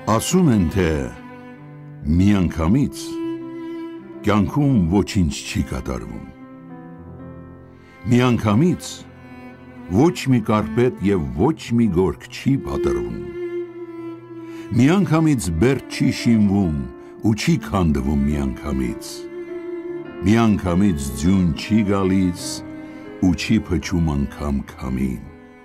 Ասում են, թե միանգամից կյանքում ոչինչ չի կատարվում։ Միանգամից ոչ մի կարպետ և ոչ մի գորգ չի պատրվում։ Միանգամից բերդ չի շինվում ու չի քանդվում միանգամից։ Միանգամից ձյուն չի գալիս ու չի փչում անգամ քամին։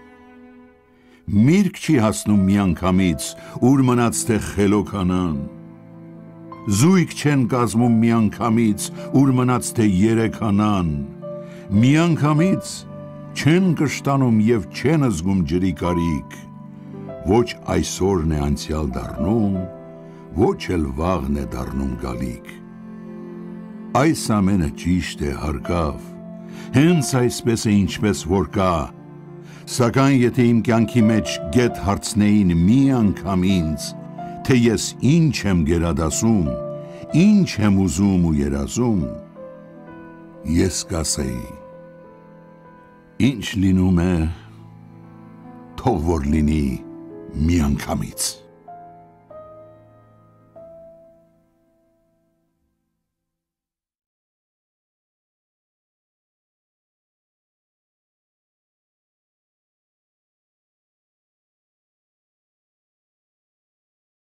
Միրգ չի հասնում միանգամից, ուր մնաց թե խելոքանան։ Զույգ չեն կազմում միանգամից, ուր մնաց թե երեքանան։ Միանգամից չեն կշտանում և չեն զգում ջրի կարիք։ Ոչ այսօրն է անցյալ դառնում, ոչ էլ վաղն է դառնում գալիք։ Այս ամենը ճիշտ է, հարկավ, հենց այսպես է ինչպես որ կա, սակայն եթե իմ կյանքի մեջ գետ հարցնեին մի անգամ ինձ, թե ես ինչ եմ գերադասում, ինչ եմ ուզում ու երազում, ես կասեի, ինչ լինում է, թող որ լինի միանգամից։